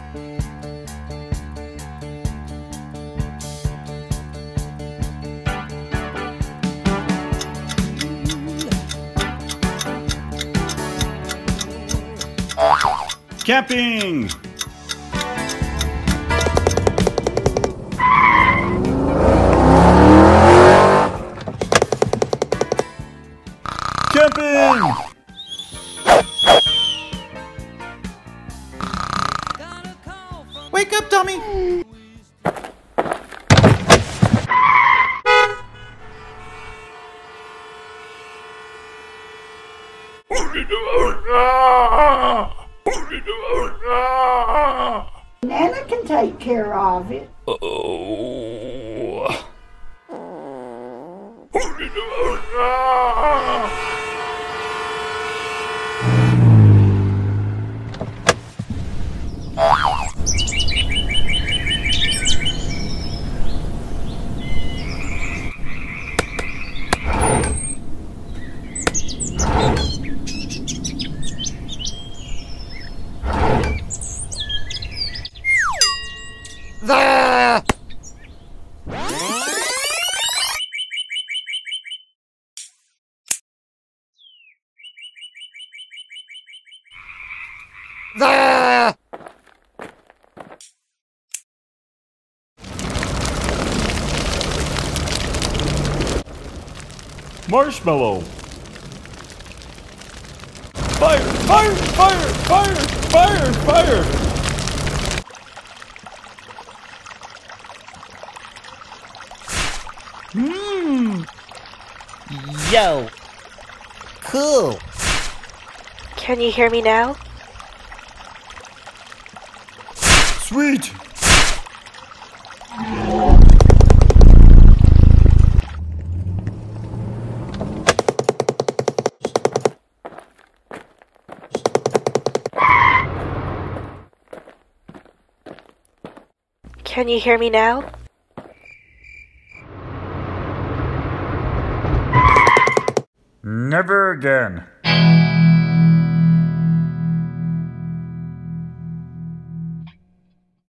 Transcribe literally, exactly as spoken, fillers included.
Camping! Camping! Wake up, dummy! Nana can take care of it. Oh. There! There! Marshmallow! Fire! Fire! Fire! Fire! Fire! Fire! Mmm! Yo! Cool! Can you hear me now? Sweet! Can you hear me now? Never again.